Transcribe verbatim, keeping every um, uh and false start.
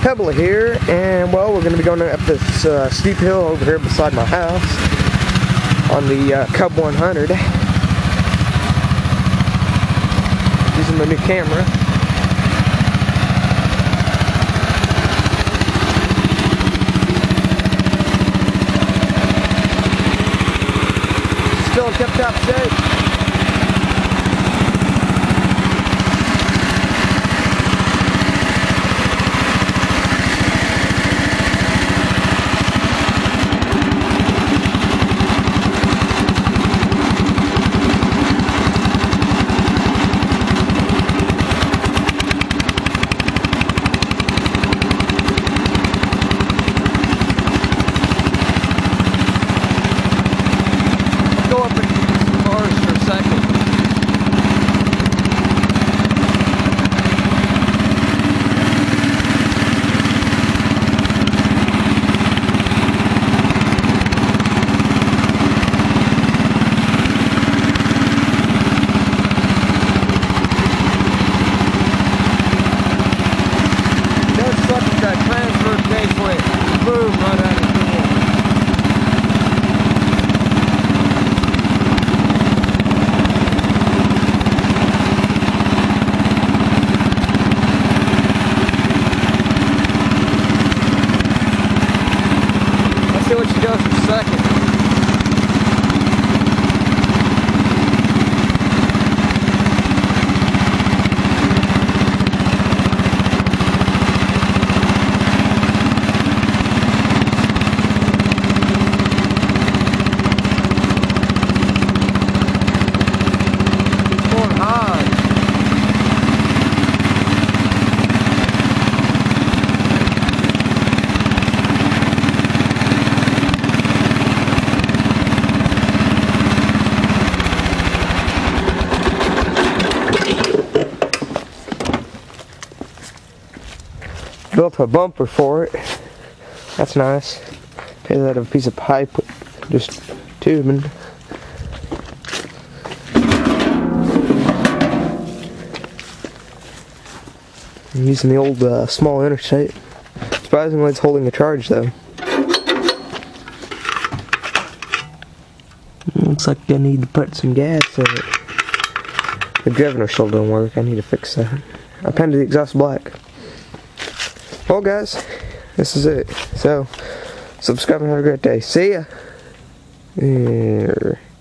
Pebble here, and well, we're going to be going up this uh, steep hill over here beside my house on the uh, Cub one hundred using the new camera. Still in tip-top shape. Go up and keep some bars for a second. Don't suck at that transfer case with boom right out of the door. See what she does for a second. It's going hard. Built a bumper for it. That's nice. Made out of a piece of pipe with just tubing. I'm using the old uh, small interstate. Surprisingly, it's holding a charge though. Looks like I need to put some gas in it. The governor still don't work. I need to fix that. I painted the exhaust black. Well guys, this is it. So, subscribe and have a great day. See ya! Yeah.